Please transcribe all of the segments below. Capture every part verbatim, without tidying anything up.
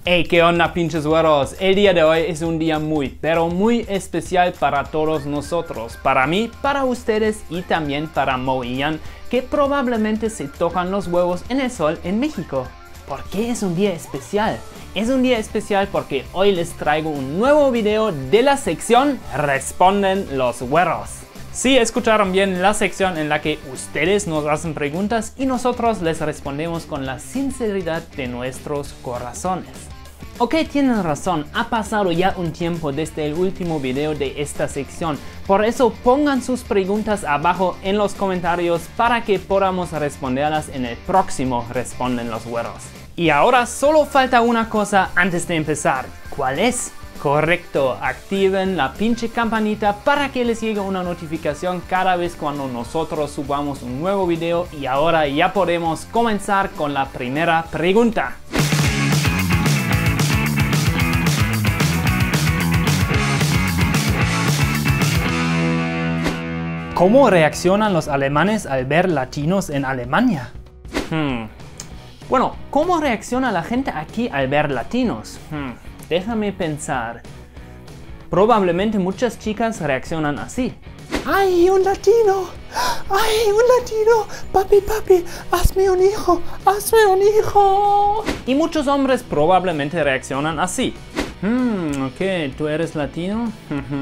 Hey, ¿qué onda, pinches güeros? El día de hoy es un día muy, pero muy especial para todos nosotros. Para mí, para ustedes y también para Mo y Ian, que probablemente se tocan los huevos en el sol en México. ¿Por qué es un día especial? Es un día especial porque hoy les traigo un nuevo video de la sección Responden los güeros. Sí, escucharon bien, la sección en la que ustedes nos hacen preguntas y nosotros les respondemos con la sinceridad de nuestros corazones. Ok, tienen razón, ha pasado ya un tiempo desde el último video de esta sección, por eso pongan sus preguntas abajo en los comentarios para que podamos responderlas en el próximo Responden los güeros. Y ahora solo falta una cosa antes de empezar. ¿Cuál es? Correcto, activen la pinche campanita para que les llegue una notificación cada vez cuando nosotros subamos un nuevo video. Y ahora ya podemos comenzar con la primera pregunta. ¿Cómo reaccionan los alemanes al ver latinos en Alemania? Hmm. Bueno, ¿cómo reacciona la gente aquí al ver latinos? Hmm. Déjame pensar. Probablemente muchas chicas reaccionan así. ¡Ay, un latino! ¡Ay, un latino! ¡Papi, papi! ¡Hazme un hijo! ¡Hazme un hijo! Y muchos hombres probablemente reaccionan así. Hmm, ok, ¿tú eres latino?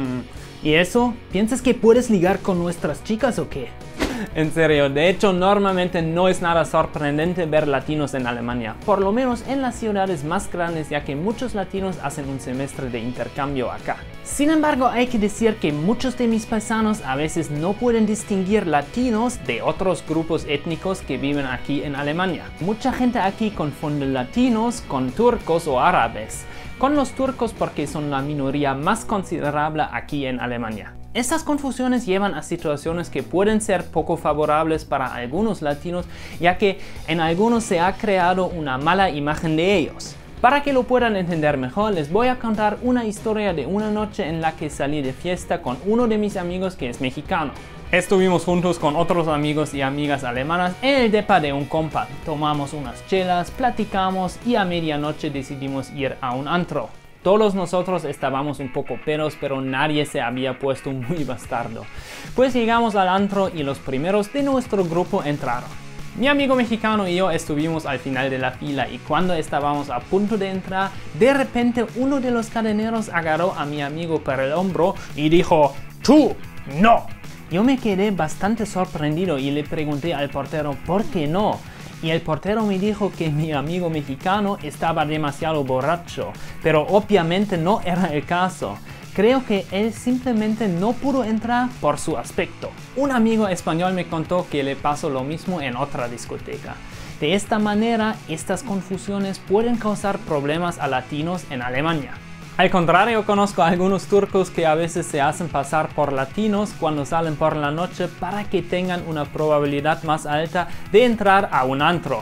¿Y eso? ¿Piensas que puedes ligar con nuestras chicas o qué? En serio, de hecho normalmente no es nada sorprendente ver latinos en Alemania, por lo menos en las ciudades más grandes, ya que muchos latinos hacen un semestre de intercambio acá. Sin embargo, hay que decir que muchos de mis paisanos a veces no pueden distinguir latinos de otros grupos étnicos que viven aquí en Alemania. Mucha gente aquí confunde latinos con turcos o árabes, con los turcos porque son la minoría más considerable aquí en Alemania. Estas confusiones llevan a situaciones que pueden ser poco favorables para algunos latinos, ya que en algunos se ha creado una mala imagen de ellos. Para que lo puedan entender mejor, les voy a contar una historia de una noche en la que salí de fiesta con uno de mis amigos que es mexicano. Estuvimos juntos con otros amigos y amigas alemanas en el depa de un compa. Tomamos unas chelas, platicamos y a medianoche decidimos ir a un antro. Todos nosotros estábamos un poco pedos, pero nadie se había puesto muy bastardo. Pues llegamos al antro y los primeros de nuestro grupo entraron. Mi amigo mexicano y yo estuvimos al final de la fila y cuando estábamos a punto de entrar, de repente uno de los cadeneros agarró a mi amigo por el hombro y dijo: ¡Tú, no! Yo me quedé bastante sorprendido y le pregunté al portero ¿por qué no? Y el portero me dijo que mi amigo mexicano estaba demasiado borracho, pero obviamente no era el caso. Creo que él simplemente no pudo entrar por su aspecto. Un amigo español me contó que le pasó lo mismo en otra discoteca. De esta manera, estas confusiones pueden causar problemas a latinos en Alemania. Al contrario, conozco a algunos turcos que a veces se hacen pasar por latinos cuando salen por la noche para que tengan una probabilidad más alta de entrar a un antro.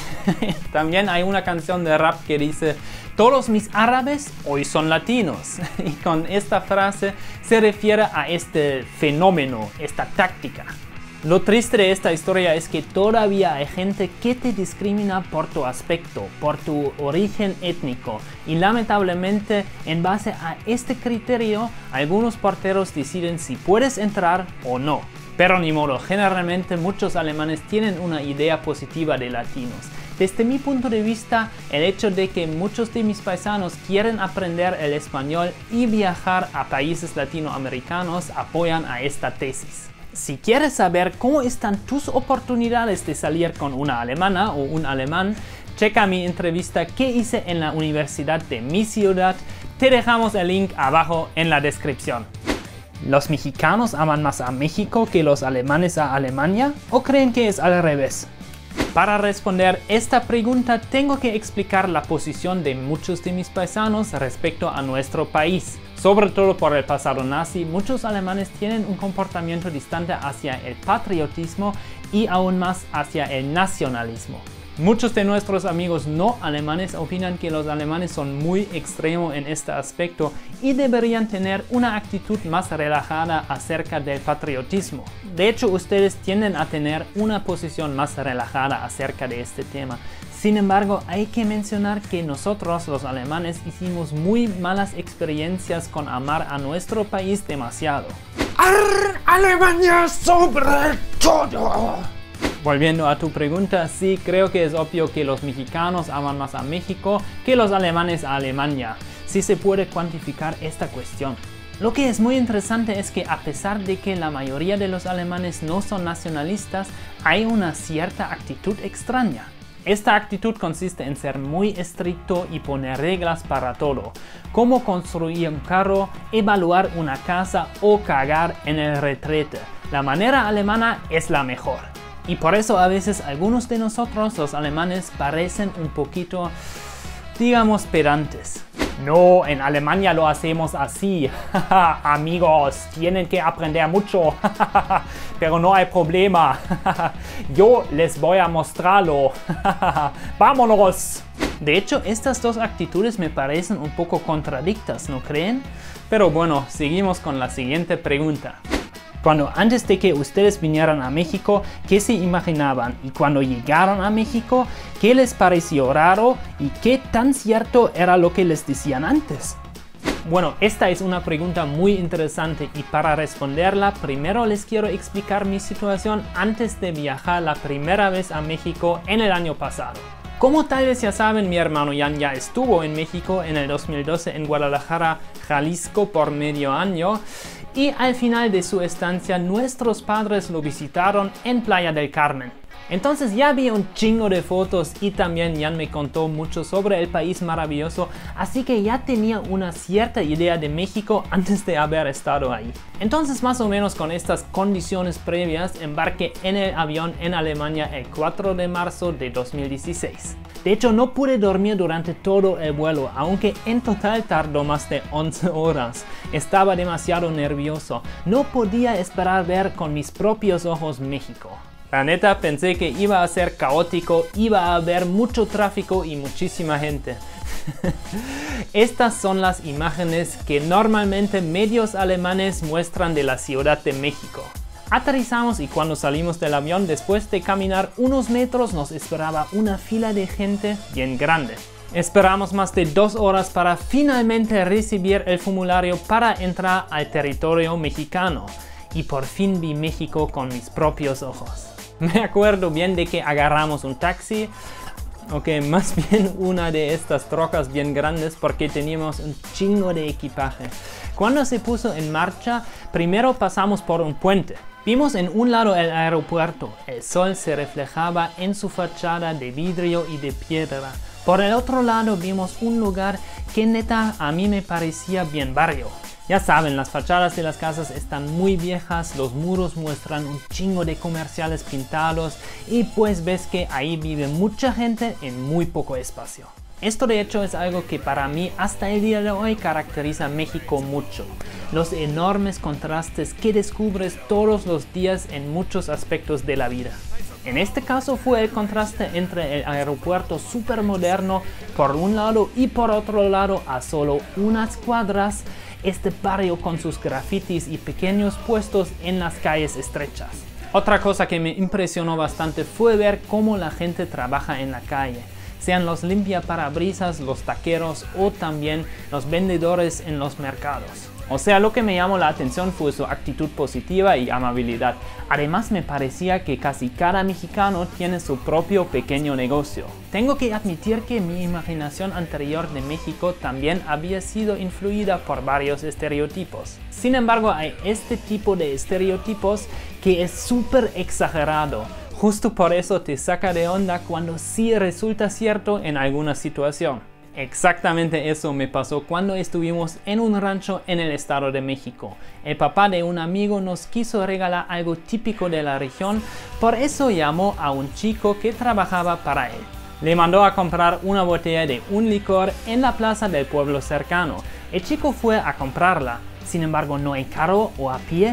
También hay una canción de rap que dice: todos mis árabes hoy son latinos. Y con esta frase se refiere a este fenómeno, esta táctica. Lo triste de esta historia es que todavía hay gente que te discrimina por tu aspecto, por tu origen étnico, y lamentablemente en base a este criterio algunos porteros deciden si puedes entrar o no. Pero ni modo, generalmente muchos alemanes tienen una idea positiva de latinos. Desde mi punto de vista, el hecho de que muchos de mis paisanos quieren aprender el español y viajar a países latinoamericanos apoyan a esta tesis. Si quieres saber cómo están tus oportunidades de salir con una alemana o un alemán, checa mi entrevista que hice en la universidad de mi ciudad. Te dejamos el link abajo en la descripción. ¿Los mexicanos aman más a México que los alemanes a Alemania? ¿O creen que es al revés? Para responder esta pregunta tengo que explicar la posición de muchos de mis paisanos respecto a nuestro país. Sobre todo por el pasado nazi, muchos alemanes tienen un comportamiento distante hacia el patriotismo y aún más hacia el nacionalismo. Muchos de nuestros amigos no alemanes opinan que los alemanes son muy extremos en este aspecto y deberían tener una actitud más relajada acerca del patriotismo. De hecho, ustedes tienden a tener una posición más relajada acerca de este tema. Sin embargo, hay que mencionar que nosotros, los alemanes, hicimos muy malas experiencias con amar a nuestro país demasiado. ¡Arr! ¡Alemania sobre todo! Volviendo a tu pregunta, sí, creo que es obvio que los mexicanos aman más a México que los alemanes a Alemania. Sí se puede cuantificar esta cuestión. Lo que es muy interesante es que a pesar de que la mayoría de los alemanes no son nacionalistas, hay una cierta actitud extraña. Esta actitud consiste en ser muy estricto y poner reglas para todo, como construir un carro, evaluar una casa o cagar en el retrete. La manera alemana es la mejor. Y por eso a veces algunos de nosotros, los alemanes, parecen un poquito, digamos, pedantes. No, en Alemania lo hacemos así. Amigos, tienen que aprender mucho. Pero no hay problema. Yo les voy a mostrarlo. ¡Vámonos! De hecho, estas dos actitudes me parecen un poco contradictas, ¿no creen? Pero bueno, seguimos con la siguiente pregunta. Cuando antes de que ustedes vinieran a México, ¿qué se imaginaban? Y cuando llegaron a México, ¿qué les pareció raro? ¿Y qué tan cierto era lo que les decían antes? Bueno, esta es una pregunta muy interesante y para responderla, primero les quiero explicar mi situación antes de viajar la primera vez a México en el año pasado. Como tal vez ya saben, mi hermano Jan ya estuvo en México en el dos mil doce en Guadalajara, Jalisco por medio año. Y al final de su estancia, nuestros padres lo visitaron en Playa del Carmen. Entonces ya vi un chingo de fotos y también Jan me contó mucho sobre el país maravilloso, así que ya tenía una cierta idea de México antes de haber estado ahí. Entonces más o menos con estas condiciones previas embarqué en el avión en Alemania el cuatro de marzo de dos mil dieciséis. De hecho no pude dormir durante todo el vuelo, aunque en total tardó más de once horas. Estaba demasiado nervioso, no podía esperar ver con mis propios ojos México. La neta pensé que iba a ser caótico, iba a haber mucho tráfico y muchísima gente. Estas son las imágenes que normalmente medios alemanes muestran de la Ciudad de México. Aterrizamos y cuando salimos del avión, después de caminar unos metros, nos esperaba una fila de gente bien grande. Esperamos más de dos horas para finalmente recibir el formulario para entrar al territorio mexicano. Y por fin vi México con mis propios ojos. Me acuerdo bien de que agarramos un taxi, ok, más bien una de estas trocas bien grandes porque teníamos un chingo de equipaje. Cuando se puso en marcha, primero pasamos por un puente. Vimos en un lado el aeropuerto, el sol se reflejaba en su fachada de vidrio y de piedra. Por el otro lado vimos un lugar que neta a mí me parecía bien barrio. Ya saben, las fachadas de las casas están muy viejas, los muros muestran un chingo de comerciales pintados y pues ves que ahí vive mucha gente en muy poco espacio. Esto de hecho es algo que para mí hasta el día de hoy caracteriza a México mucho. Los enormes contrastes que descubres todos los días en muchos aspectos de la vida. En este caso fue el contraste entre el aeropuerto súper moderno por un lado y por otro lado a solo unas cuadras este barrio con sus grafitis y pequeños puestos en las calles estrechas. Otra cosa que me impresionó bastante fue ver cómo la gente trabaja en la calle, sean los limpiaparabrisas, los taqueros o también los vendedores en los mercados. O sea, lo que me llamó la atención fue su actitud positiva y amabilidad. Además me parecía que casi cada mexicano tiene su propio pequeño negocio. Tengo que admitir que mi imaginación anterior de México también había sido influida por varios estereotipos. Sin embargo, hay este tipo de estereotipos que es súper exagerado. Justo por eso te saca de onda cuando sí resulta cierto en alguna situación. Exactamente eso me pasó cuando estuvimos en un rancho en el Estado de México. El papá de un amigo nos quiso regalar algo típico de la región, por eso llamó a un chico que trabajaba para él. Le mandó a comprar una botella de un licor en la plaza del pueblo cercano. El chico fue a comprarla, sin embargo no en carro o a pie,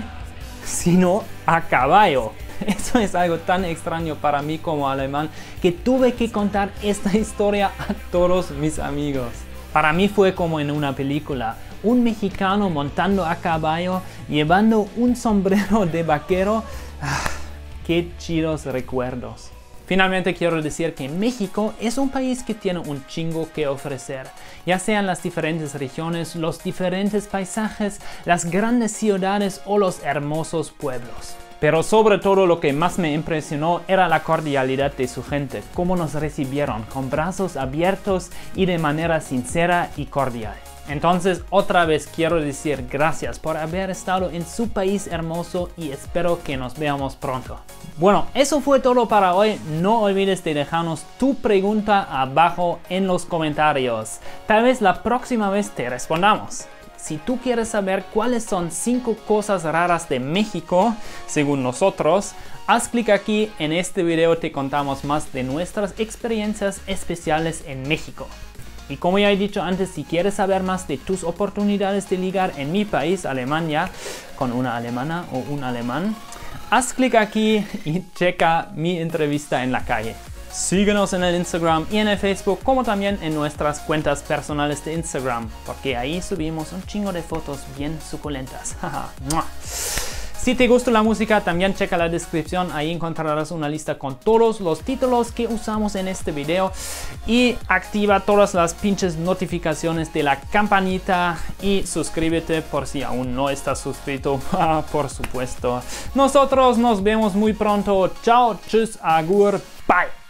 sino a caballo. Eso es algo tan extraño para mí como alemán que tuve que contar esta historia a todos mis amigos. Para mí fue como en una película, un mexicano montando a caballo, llevando un sombrero de vaquero. ¡Ah! ¡Qué chidos recuerdos! Finalmente quiero decir que México es un país que tiene un chingo que ofrecer, ya sean las diferentes regiones, los diferentes paisajes, las grandes ciudades o los hermosos pueblos. Pero sobre todo lo que más me impresionó era la cordialidad de su gente, cómo nos recibieron con brazos abiertos y de manera sincera y cordial. Entonces otra vez quiero decir gracias por haber estado en su país hermoso y espero que nos veamos pronto. Bueno, eso fue todo para hoy. No olvides de dejarnos tu pregunta abajo en los comentarios. Tal vez la próxima vez te respondamos. Si tú quieres saber cuáles son cinco cosas raras de México, según nosotros, haz clic aquí. En este video te contamos más de nuestras experiencias especiales en México. Y como ya he dicho antes, si quieres saber más de tus oportunidades de ligar en mi país, Alemania, con una alemana o un alemán, haz clic aquí y checa mi entrevista en la calle. Síguenos en el Instagram y en el Facebook, como también en nuestras cuentas personales de Instagram, porque ahí subimos un chingo de fotos bien suculentas. Si te gusta la música, también checa la descripción, ahí encontrarás una lista con todos los títulos que usamos en este video y activa todas las pinches notificaciones de la campanita y suscríbete por si aún no estás suscrito, por supuesto. Nosotros nos vemos muy pronto. Chao, tschüss, agur, bye.